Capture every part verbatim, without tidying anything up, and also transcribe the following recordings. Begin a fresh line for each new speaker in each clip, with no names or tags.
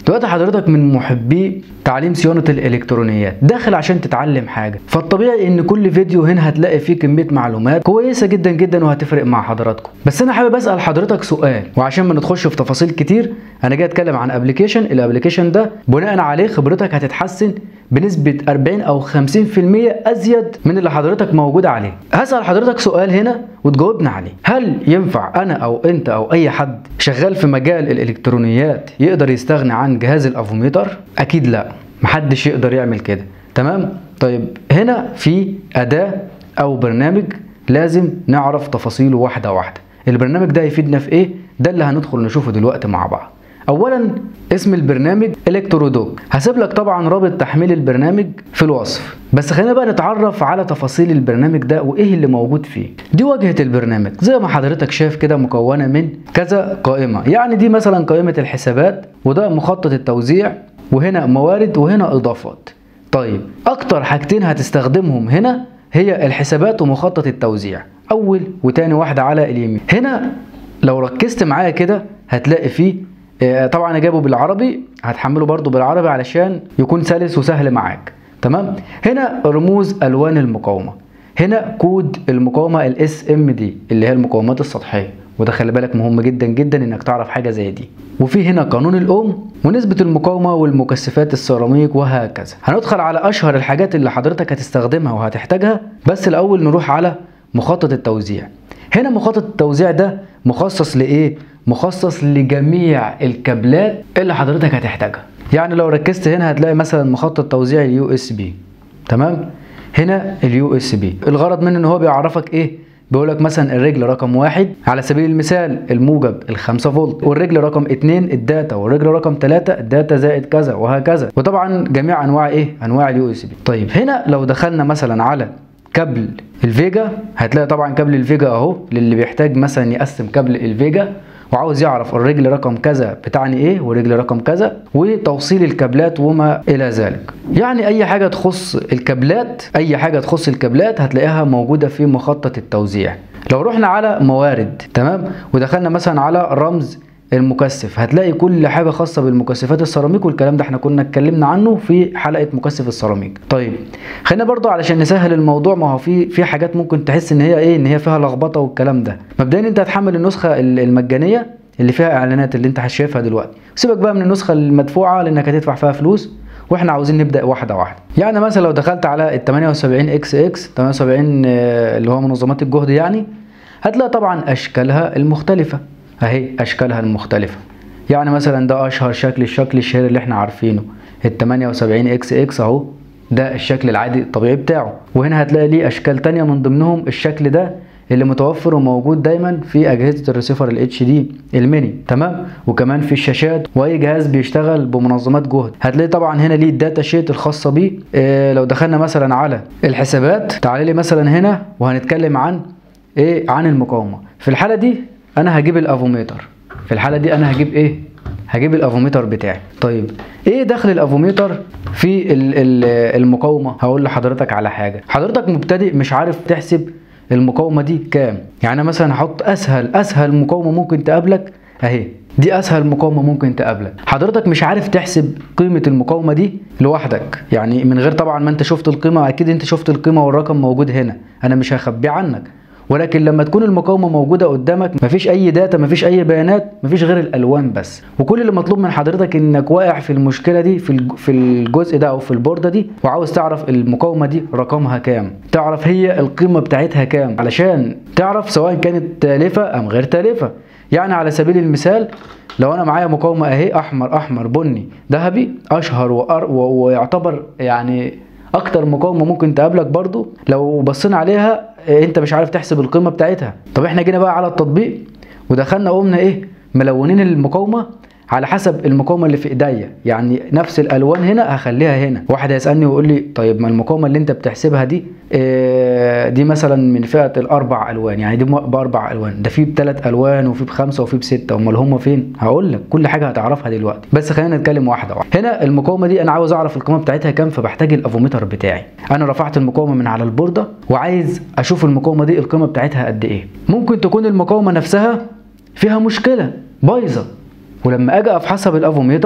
دلوقتي حضرتك من محبي تعليم صيانة الالكترونيات، داخل عشان تتعلم حاجة، فالطبيعي ان كل فيديو هنا هتلاقي فيه كمية معلومات كويسة جدا جدا وهتفرق مع حضراتكم. بس انا حابب اسأل حضرتك سؤال، وعشان ما ندخلش في تفاصيل كتير انا جاي اتكلم عن ابلكيشن. الابلكيشن ده بناء عليه خبرتك هتتحسن بنسبة أربعين أو خمسين في المية أزيد من اللي حضرتك موجود عليه. هسأل حضرتك سؤال هنا وتجاوبنا عليه. هل ينفع أنا أو أنت أو أي حد شغال في مجال الإلكترونيات يقدر يستغني عن جهاز الأفوميتر؟ أكيد لا، محدش يقدر يعمل كده. تمام؟ طيب هنا في أداة أو برنامج لازم نعرف تفاصيله واحدة واحدة. البرنامج ده يفيدنا في إيه؟ ده اللي هندخل نشوفه دلوقتي مع بعض. اولا اسم البرنامج الكترودوك، هسيب لك طبعا رابط تحميل البرنامج في الوصف، بس خلينا بقى نتعرف على تفاصيل البرنامج ده وايه اللي موجود فيه. دي واجهة البرنامج زي ما حضرتك شايف كده، مكونة من كذا قائمة. يعني دي مثلا قائمة الحسابات، وده مخطط التوزيع، وهنا موارد، وهنا اضافات. طيب اكتر حاجتين هتستخدمهم هنا هي الحسابات ومخطط التوزيع، اول وتاني واحدة على اليمين. هنا لو ركزت معايا كده هتلاقي فيه طبعا انا جايبه بالعربي، هتحمله برضو بالعربي علشان يكون سلس وسهل معاك. تمام؟ هنا رموز الوان المقاومه، هنا كود المقاومه الاس ام دي اللي هي المقاومات السطحيه، وده خلي بالك مهم جدا جدا انك تعرف حاجه زي دي. وفي هنا قانون الاوم ونسبه المقاومه والمكثفات السيراميك وهكذا. هندخل على اشهر الحاجات اللي حضرتك هتستخدمها وهتحتاجها، بس الاول نروح على مخطط التوزيع. هنا مخطط التوزيع ده مخصص لايه؟ مخصص لجميع الكابلات اللي حضرتك هتحتاجها. يعني لو ركزت هنا هتلاقي مثلا مخطط توزيع اليو اس بي. تمام؟ هنا اليو اس بي الغرض منه ان هو بيعرفك ايه؟ بيقول لك مثلا الرجل رقم واحد على سبيل المثال الموجب الخمسة فولت، والرجل رقم اتنين الداتا، والرجل رقم تلاتة الداتا زائد كذا وهكذا، وطبعا جميع انواع ايه؟ انواع اليو اس بي. طيب هنا لو دخلنا مثلا على كابل الفيجا هتلاقي طبعا كابل الفيجا اهو، للي بيحتاج مثلا يقسم كابل الفيجا وعاوز يعرف الرجل رقم كذا بتعني ايه والرجل رقم كذا، وتوصيل الكابلات وما الى ذلك. يعني اي حاجه تخص الكابلات، اي حاجه تخص الكابلات هتلاقيها موجوده في مخطط التوزيع. لو رحنا على موارد، تمام، ودخلنا مثلا على رمز المكثف هتلاقي كل حاجه خاصه بالمكثفات السيراميك، والكلام ده احنا كنا اتكلمنا عنه في حلقه مكثف السيراميك. طيب خلينا برضو علشان نسهل الموضوع، ما هو في في حاجات ممكن تحس ان هي ايه، ان هي فيها لخبطه والكلام ده. مبدئيا انت هتحمل النسخه المجانيه اللي فيها اعلانات اللي انت شايفها دلوقتي، سيبك بقى من النسخه المدفوعه لانك هتدفع فيها فلوس، واحنا عاوزين نبدا واحده واحده. يعني مثلا لو دخلت على ال تمانية وسبعين اكس اكس تمانية وسبعين اللي هو منظمات الجهد، يعني هتلاقي طبعا اشكالها المختلفه اهي، اشكالها المختلفه. يعني مثلا ده اشهر شكل، الشكل الشهير اللي احنا عارفينه ال تمانية وسبعين اكس اكس اهو، ده الشكل العادي الطبيعي بتاعه. وهنا هتلاقي ليه اشكال تانية من ضمنهم الشكل ده اللي متوفر وموجود دايما في اجهزه الريسيفر الاتش دي الميني. تمام؟ وكمان في الشاشات، واي جهاز بيشتغل بمنظمات جهد هتلاقي طبعا هنا ليه الداتا شيت الخاصه بيه. إيه لو دخلنا مثلا على الحسابات، تعالى لي مثلا هنا وهنتكلم عن ايه؟ عن المقاومه. في الحاله دي انا هجيب الافوميتر، في الحاله دي انا هجيب ايه؟ هجيب الافوميتر بتاعي. طيب ايه دخل الافوميتر في المقاومه؟ هقول لحضرتك على حاجه. حضرتك مبتدئ مش عارف تحسب المقاومه دي كام. يعني مثلا هحط اسهل اسهل مقاومه ممكن تقابلك اهي، دي اسهل مقاومه ممكن تقابلك. حضرتك مش عارف تحسب قيمه المقاومه دي لوحدك، يعني من غير طبعا ما انت شفت القيمه. اكيد انت شفت القيمه والرقم موجود هنا، انا مش هخبيه عنك. ولكن لما تكون المقاومه موجوده قدامك مفيش اي داتا، مفيش اي بيانات، مفيش غير الالوان بس، وكل اللي مطلوب من حضرتك انك واقع في المشكله دي في في الجزء ده او في البورده دي، وعاوز تعرف المقاومه دي رقمها كام، تعرف هي القيمه بتاعتها كام، علشان تعرف سواء كانت تالفه ام غير تالفه. يعني على سبيل المثال لو انا معايا مقاومه اهي احمر احمر بني ذهبي، اشهر ويعتبر يعني اكتر مقاومه ممكن تقابلك برضو، لو بصينا عليها انت مش عارف تحسب القيمه بتاعتها. طب احنا جينا بقى على التطبيق ودخلنا قمنا ايه؟ ملونين المقاومه على حسب المقاومه اللي في ايديا، يعني نفس الالوان هنا هخليها هنا. واحد هيسالني ويقول لي طيب ما المقاومه اللي انت بتحسبها دي اه دي مثلا من فئه الاربع الوان، يعني دي باربع الوان، ده في بثلاث الوان وفي بخمسه وفي بسته، امال هم فين؟ هقول لك كل حاجه هتعرفها دلوقتي، بس خلينا نتكلم واحده واحده. هنا المقاومه دي انا عاوز اعرف القيمه بتاعتها كام، فبحتاج الافوميتر بتاعي. انا رفعت المقاومه من على البورده وعايز اشوف المقاومه دي القيمه بتاعتها قد ايه. ممكن تكون المقاومه نفسها فيها مشكله بايظه، ولما اجي افحصها بالافوميتر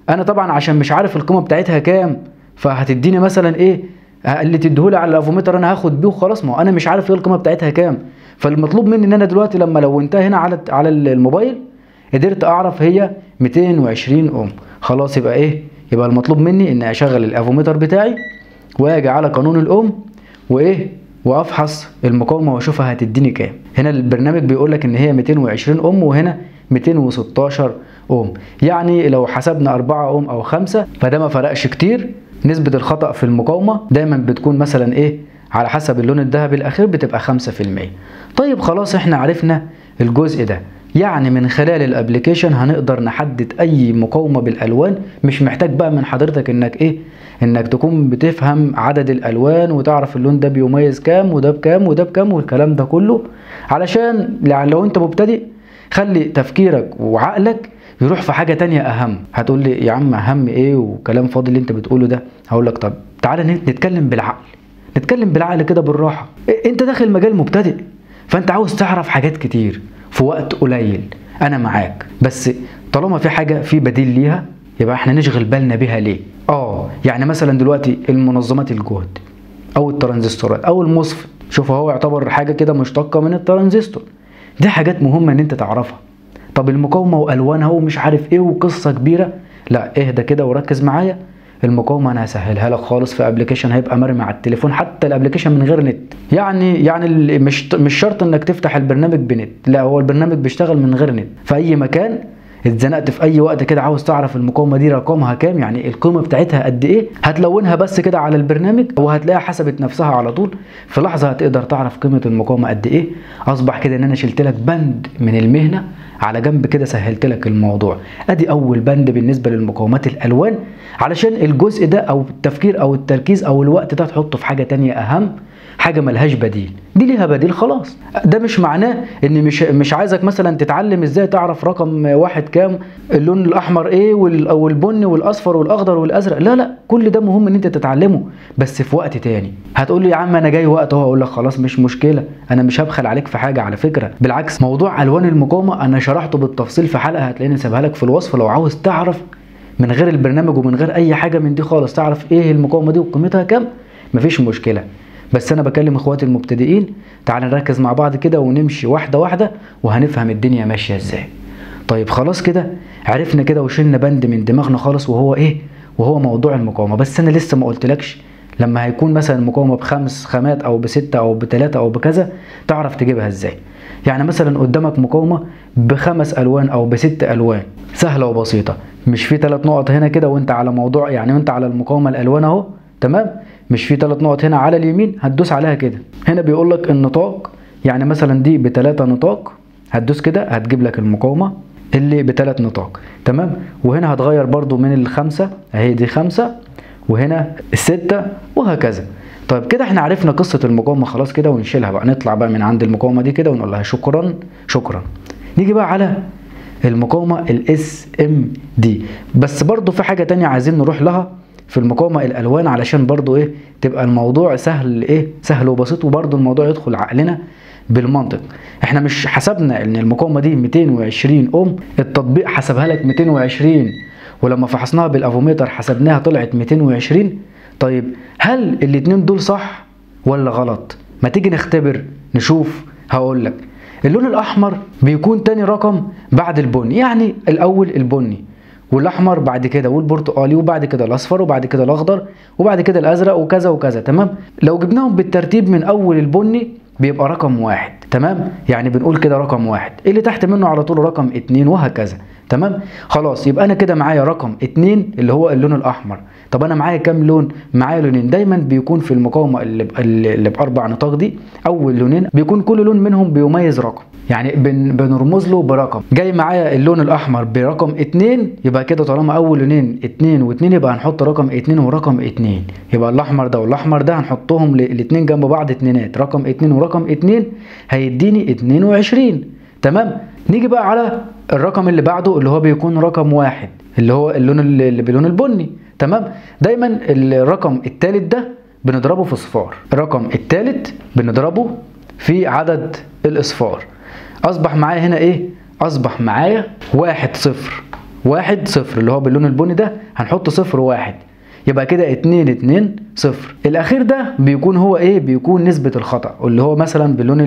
انا طبعا عشان مش عارف القيمه بتاعتها كام، فهتديني مثلا ايه اللي تديهولي على الافومتر انا هاخد بيه وخلاص، ما هو انا مش عارف ايه القيمه بتاعتها كام. فالمطلوب مني ان انا دلوقتي لما لونتها هنا على على الموبايل قدرت اعرف هي مئتين وعشرين اوم، خلاص يبقى ايه، يبقى المطلوب مني ان اشغل الافومتر بتاعي واجي على قانون الاوم وايه وافحص المقاومه واشوفها هتديني كام. هنا البرنامج بيقول لك ان هي مئتين وعشرين اوم وهنا مئتين وستاشر اوم، يعني لو حسبنا أربعة اوم او خمسة فده ما فرقش كتير. نسبه الخطا في المقاومه دايما بتكون مثلا ايه على حسب اللون الذهبي الاخير بتبقى خمسة في المية. طيب خلاص احنا عرفنا الجزء ده، يعني من خلال الابليكيشن هنقدر نحدد اي مقاومه بالالوان. مش محتاج بقى من حضرتك انك ايه انك تكون بتفهم عدد الالوان وتعرف اللون ده بيميز كام وده بكام وده بكام والكلام ده كله، علشان لو انت مبتدئ خلي تفكيرك وعقلك يروح في حاجه تانية اهم. هتقول لي يا عم اهم ايه وكلام فاضي اللي انت بتقوله ده؟ هقول لك طب تعالى نتكلم بالعقل، نتكلم بالعقل كده بالراحه. انت داخل مجال مبتدئ فانت عاوز تعرف حاجات كتير في وقت قليل، انا معاك، بس طالما في حاجه في بديل ليها يبقى احنا نشغل بالنا بيها ليه؟ اه يعني مثلا دلوقتي المنظمات الجهد او الترانزستورات او الموسفيت، شوف هو يعتبر حاجه كده مشتقه من الترانزستور، دي حاجات مهمه ان انت تعرفها. طب المقاومه والوانها ومش عارف ايه وقصه كبيره، لا اهدى كده وركز معايا. المقاومه انا هسهلها لك خالص في ابلكيشن هيبقى مرمي على التليفون، حتى الابلكيشن من غير نت. يعني يعني مش مش شرط انك تفتح البرنامج بنت، لا هو البرنامج بيشتغل من غير نت في اي مكان. اتزنقت في اي وقت كده عاوز تعرف المقاومه دي رقمها كام، يعني القيمه بتاعتها قد ايه، هتلونها بس كده على البرنامج وهتلاقيها حسبت نفسها على طول في لحظه، هتقدر تعرف قيمه المقاومه قد ايه. اصبح كده ان انا شلت لك بند من المهنه على جنب كده، سهلت لك الموضوع. ادي اول بند بالنسبه للمقاومات الالوان، علشان الجزء ده او التفكير او التركيز او الوقت ده تحطه في حاجه تانية اهم، حاجه ملهاش بديل. دي ليها بديل خلاص. ده مش معناه ان مش مش عايزك مثلا تتعلم ازاي تعرف رقم واحد كام، اللون الاحمر ايه والبني والاصفر والاخضر والازرق، لا لا كل ده مهم ان انت تتعلمه بس في وقت تاني. هتقول لي يا عم انا جاي وقت اهو، اقول لك خلاص مش مشكله، انا مش هبخل عليك في حاجه على فكره، بالعكس موضوع الوان المقاومه انا شرحته بالتفصيل في حلقه هتلاقيني سيبها لك في الوصف، لو عاوز تعرف من غير البرنامج ومن غير اي حاجه من دي خالص تعرف ايه المقاومه دي وقيمتها كام، مفيش مشكله. بس انا بكلم اخواتي المبتدئين، تعال نركز مع بعض كده ونمشي واحده واحده وهنفهم الدنيا ماشيه ازاي. طيب خلاص كده عرفنا كده وشلنا بند من دماغنا خالص وهو ايه، وهو موضوع المقاومه. بس انا لسه ما قلتلكش لما هيكون مثلا المقاومه بخمس خامات او بستة او بثلاثة او بكذا تعرف تجيبها ازاي. يعني مثلا قدامك مقاومه بخمس الوان او بست الوان، سهله وبسيطه. مش في ثلاث نقط هنا كده وانت على موضوع يعني وانت على المقاومه الالوان اهو، تمام؟ مش في ثلاث نقط هنا على اليمين هتدوس عليها كده، هنا بيقول لك النطاق، يعني مثلا دي بثلاثة نطاق، هتدوس كده هتجيب لك المقاومه اللي بثلاث نطاق، تمام؟ وهنا هتغير برضو من الخمسه اهي دي خمسه وهنا السته وهكذا. طيب كده احنا عرفنا قصه المقاومه خلاص كده، ونشيلها بقى، نطلع بقى من عند المقاومه دي كده ونقول لها شكرا شكرا. نيجي بقى على المقاومه الاس ام دي، بس برضو في حاجه تانية عايزين نروح لها في المقاومه الالوان علشان برضو ايه تبقى الموضوع سهل، ايه سهل وبسيط، وبرضو الموضوع يدخل عقلنا بالمنطق. احنا مش حسبنا ان المقاومه دي مئتين وعشرين اوم، التطبيق حسبها لك مئتين وعشرين ولما فحصناها بالافوميتر حسبناها طلعت مئتين وعشرين. طيب هل الاتنين دول صح ولا غلط؟ ما تيجي نختبر نشوف. هقول لك اللون الاحمر بيكون تاني رقم بعد البني، يعني الاول البني والاحمر بعد كده والبرتقالي وبعد كده الاصفر وبعد كده الاخضر وبعد كده الازرق وكذا وكذا، تمام؟ لو جبناهم بالترتيب من اول البني بيبقى رقم واحد، تمام؟ يعني بنقول كده رقم واحد، اللي تحت منه على طول رقم اتنين وهكذا، تمام؟ خلاص يبقى انا كده معايا رقم اتنين اللي هو اللون الاحمر. طب انا معايا كام لون؟ معايا لونين. دايما بيكون في المقاومه اللي, اللي باربع نطاق دي اول لونين بيكون كل لون منهم بيميز رقم، يعني بن بنرمز له برقم. جاي معايا اللون الاحمر برقم اتنين، يبقى كده طالما اول لونين اتنين واتنين يبقى هنحط رقم اتنين ورقم اتنين، يبقى الاحمر ده والاحمر ده هنحطهم الاتنين جنب بعض اتنينات، رقم اتنين ورقم اتنين هيديني اتنين وعشرين، تمام؟ نيجي بقى على الرقم اللي بعده اللي هو بيكون رقم واحد اللي هو اللون اللي بلون البني، تمام؟ دايما الرقم الثالث ده بنضربه في صفار، الرقم الثالث بنضربه في عدد الاصفار. اصبح معايا هنا ايه؟ اصبح معايا واحد صفر واحد صفر اللي هو باللون البني ده هنحط صفر واحد، يبقى كده اتنين اتنين صفر. الاخير ده بيكون هو ايه؟ بيكون نسبة الخطأ، اللي هو مثلا باللون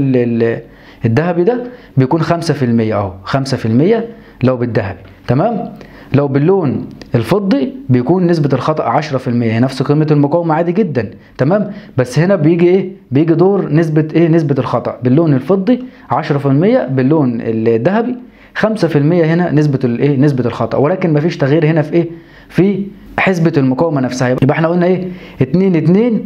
الذهبي ده بيكون خمسة في المية اهو، خمسة في المية لو بالذهبي. تمام. لو باللون الفضي بيكون نسبة الخطأ عشرة في المية، هي نفس قيمة المقاومة عادي جدا. تمام. بس هنا بيجي ايه؟ بيجي دور نسبة ايه؟ نسبة الخطأ. باللون الفضي عشرة في المية، باللون الذهبي خمسة في المية هنا نسبة الايه؟ نسبة الخطأ، ولكن مفيش تغيير هنا في ايه؟ في حسبة المقاومة نفسها. يبقى احنا قلنا ايه؟ اتنين اتنين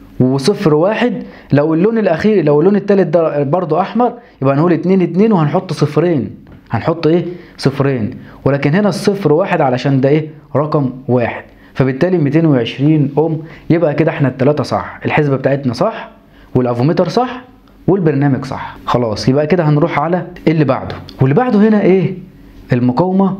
وصفر واحد. لو اللون الاخير، لو اللون التالت ده برضو احمر، يبقى هنقول اتنين اتنين وهنحط صفرين، هنحط ايه؟ صفرين. ولكن هنا الصفر واحد علشان ده ايه؟ رقم واحد، فبالتالي ميتين وعشرين اوم. يبقى كده احنا التلاتة صح، الحسبة بتاعتنا صح، والافوميتر صح، والبرنامج صح. خلاص، يبقى كده هنروح على اللي بعده. واللي بعده هنا ايه؟ المقاومة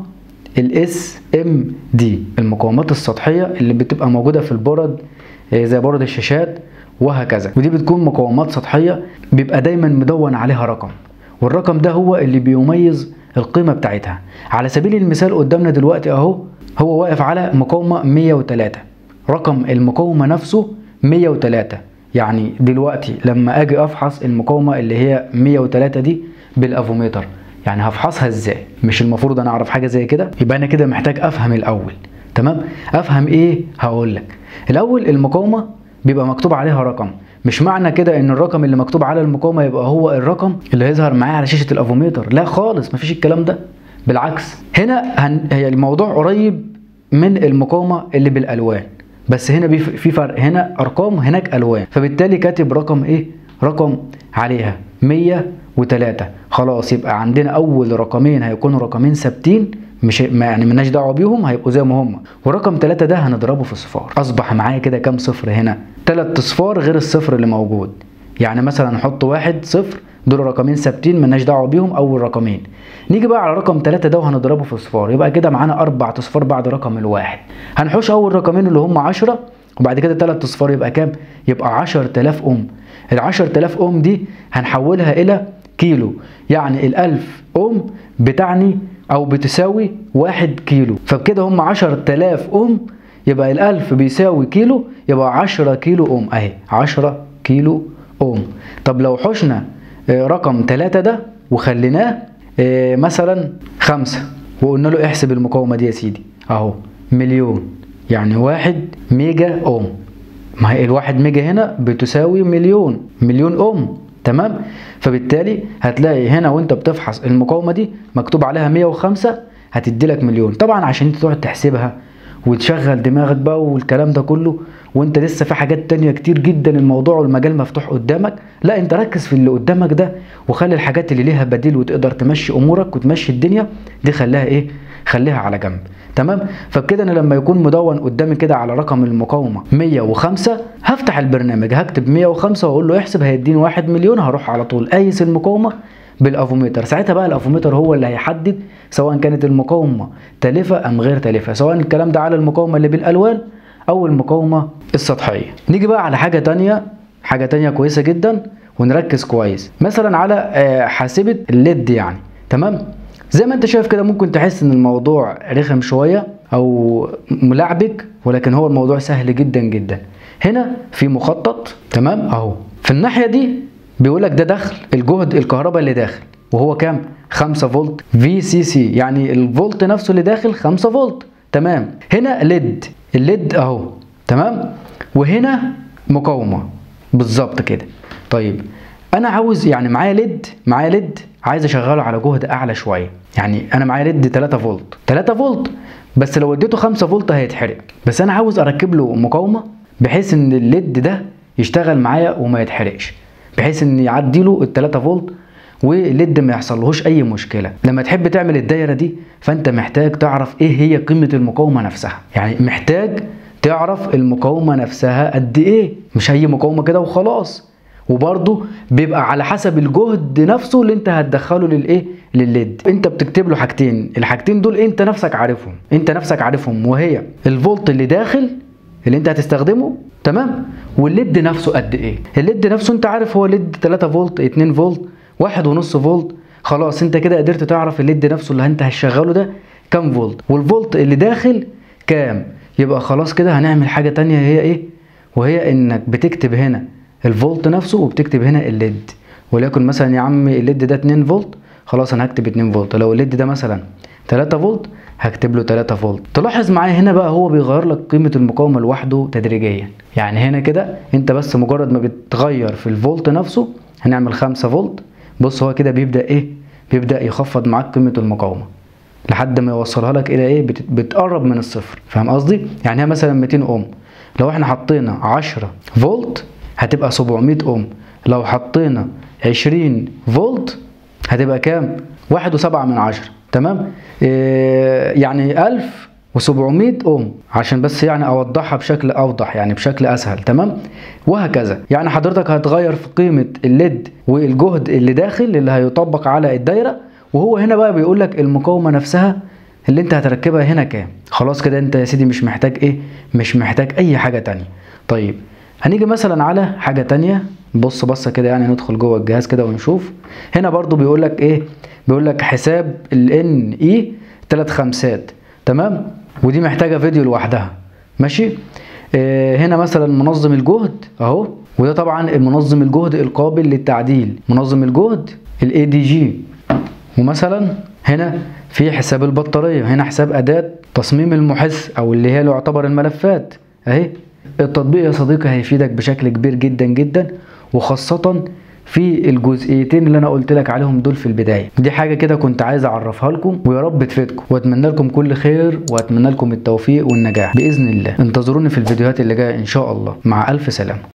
الاس ام دي، المقاومات السطحية اللي بتبقى موجودة في البورد زي بورد الشاشات وهكذا. ودي بتكون مقاومات سطحية بيبقى دايما مدون عليها رقم، والرقم ده هو اللي بيميز القيمة بتاعتها. على سبيل المثال قدامنا دلوقتي اهو، هو واقف على مقاومة مية وتلاتة، رقم المقاومة نفسه مية وتلاتة. يعني دلوقتي لما اجي افحص المقاومة اللي هي مية وتلاتة دي بالافوميتر، يعني هفحصها ازاي؟ مش المفروض انا اعرف حاجة زي كده؟ يبقى انا كده محتاج افهم الاول. تمام. افهم ايه؟ هقول لك. الاول المقاومة بيبقى مكتوب عليها رقم، مش معنى كده ان الرقم اللي مكتوب على المقاومة يبقى هو الرقم اللي هيظهر معايا على شاشة الافوميتر، لا خالص، مفيش الكلام ده. بالعكس، هنا هن... هي الموضوع قريب من المقاومة اللي بالالوان، بس هنا بيف... في فرق، هنا ارقام هناك الوان، فبالتالي كاتب رقم ايه؟ رقم عليها مية وتلاتة. خلاص، يبقى عندنا اول رقمين هيكونوا رقمين ثابتين، مش يعني مالناش دعوه بيهم، هيبقوا زي ما هم. ورقم تلاتة ده هنضربه في صفار. اصبح معايا كده كام صفر هنا؟ تلات اصفار غير الصفر اللي موجود. يعني مثلا نحط واحد صفر، دول رقمين ثابتين مالناش دعوه بيهم، اول رقمين. نيجي بقى على رقم تلاتة ده وهنضربه في صفار، يبقى كده معانا اربع اصفار بعد رقم الواحد. هنحوش اول رقمين اللي هم عشرة، وبعد كده تلات اصفار، يبقى كام؟ يبقى عشرة آلاف اوم. ال عشرة آلاف اوم دي هنحولها الى كيلو، يعني ال ألف اوم بتعني او بتساوي واحد كيلو، فبكده هم عشرة آلاف اوم، يبقى الألف بيساوي كيلو، يبقى عشرة كيلو اوم اهي، عشرة كيلو اوم. طب لو حشنا رقم تلاتة ده وخليناه مثلا خمسة وقلنا له احسب المقاومة دي يا سيدي اهو، مليون، يعني واحد ميجا اوم. ما هي الواحد ميجا هنا بتساوي مليون، مليون اوم. تمام. فبالتالي هتلاقي هنا وانت بتفحص المقاومة دي مكتوب عليها مية وخمسة، هتدي لك مليون. طبعا عشان انت تقعد تحسبها وتشغل دماغك بقى والكلام ده كله، وانت لسه في حاجات تانية كتير جدا الموضوع والمجال مفتوح قدامك، لا انت ركز في اللي قدامك ده، وخلي الحاجات اللي ليها بديل وتقدر تمشي امورك وتمشي الدنيا دي خليها ايه؟ خليها على جنب. تمام. فبكده انا لما يكون مدون قدامي كده على رقم المقاومة مية وخمسة، هفتح البرنامج هكتب مية وخمسة واقول له احسب، هيديني واحد مليون. هروح على طول قايس المقاومة بالافوميتر، ساعتها بقى الافوميتر هو اللي هيحدد سواء كانت المقاومة تالفة ام غير تالفة، سواء الكلام ده على المقاومة اللي بالالوان او المقاومة السطحية. نيجي بقى على حاجة تانية، حاجة تانية كويسة جدا ونركز كويس، مثلا على حاسبة الليد يعني. تمام. زي ما انت شايف كده ممكن تحس ان الموضوع رخم شوية او ملعبك، ولكن هو الموضوع سهل جدا جدا. هنا في مخطط، تمام، اهو في الناحية دي بيقولك ده دخل الجهد الكهرباء اللي داخل، وهو كام؟ خمسة فولت في سي سي، يعني الفولت نفسه اللي داخل خمسة فولت. تمام. هنا ليد، الليد اهو. تمام. وهنا مقاومة بالظبط كده. طيب انا عاوز يعني معايا ليد، معايا ليد عايز اشغله على جهد اعلى شويه، يعني انا معايا ليد تلاتة فولت، تلاتة فولت، بس لو اديته خمسة فولت هيتحرق. بس انا عاوز اركب له مقاومه بحيث ان الليد ده يشتغل معايا وما يتحرقش، بحيث ان يعدي له ال تلاتة فولت والليد ما يحصلهوش اي مشكله. لما تحب تعمل الدايره دي فانت محتاج تعرف ايه هي قيمه المقاومه نفسها، يعني محتاج تعرف المقاومه نفسها قد ايه، مش اي مقاومه كده وخلاص. وبرضه بيبقى على حسب الجهد نفسه اللي انت هتدخله للايه؟ للليد. انت بتكتب له حاجتين، الحاجتين دول انت نفسك عارفهم، انت نفسك عارفهم، وهي الفولت اللي داخل اللي انت هتستخدمه، تمام، والليد نفسه قد ايه. الليد نفسه انت عارف هو ليد تلاتة فولت، اتنين فولت، واحد ونص فولت. خلاص انت كده قدرت تعرف الليد نفسه اللي انت هتشغله ده كام فولت، والفولت اللي داخل كام. يبقى خلاص كده هنعمل حاجة تانية هي ايه، وهي انك بتكتب هنا الفولت نفسه وبتكتب هنا الليد. وليكن مثلا يا عم الليد ده اتنين فولت، خلاص انا هكتب اتنين فولت. لو الليد ده مثلا تلاتة فولت هكتب له تلاتة فولت. تلاحظ معايا هنا بقى هو بيغير لك قيمة المقاومة لوحده تدريجيا. يعني هنا كده انت بس مجرد ما بتغير في الفولت نفسه، هنعمل خمسة فولت، بص هو كده بيبدأ ايه، بيبدأ يخفض معاك قيمة المقاومة لحد ما يوصلها لك الى ايه، بتقرب من الصفر. فاهم قصدي؟ يعني هي مثلا ميتين اوم، لو احنا حطينا عشرة فولت هتبقى سبعمية اوم، لو حطينا عشرين فولت هتبقى كام؟ واحد وسبعة من عشرة. تمام؟ إيه يعني ألف وسبعمية اوم، عشان بس يعني اوضحها بشكل اوضح، يعني بشكل اسهل. تمام؟ وهكذا. يعني حضرتك هتغير في قيمة الليد والجهد اللي داخل اللي هيطبق على الدايرة، وهو هنا بقى بيقول لك المقاومة نفسها اللي انت هتركبها هنا كام. خلاص كده انت يا سيدي مش محتاج ايه، مش محتاج اي حاجة تانية. طيب هنيجي مثلا على حاجة تانية، بص بصة كده يعني ندخل جوه الجهاز كده ونشوف. هنا برضو بيقول لك ايه، بيقول لك حساب ال ان اي تلات خمسات. تمام؟ ودي محتاجة فيديو لوحدها. ماشي؟ اه هنا مثلا منظم الجهد اهو، وده طبعا المنظم الجهد القابل للتعديل، منظم الجهد الاي دي جي. ومثلا هنا في حساب البطارية، هنا حساب أداة تصميم المحس أو اللي هي اللي يعتبر الملفات أهي. التطبيق يا صديقي هيفيدك بشكل كبير جدا جدا، وخاصة في الجزئيتين اللي أنا قلت لك عليهم دول في البداية. دي حاجة كده كنت عايز أعرفها لكم، ويا رب تفيدكم، وأتمنى لكم كل خير، وأتمنى لكم التوفيق والنجاح بإذن الله. انتظروني في الفيديوهات اللي جاية إن شاء الله. مع ألف سلامة.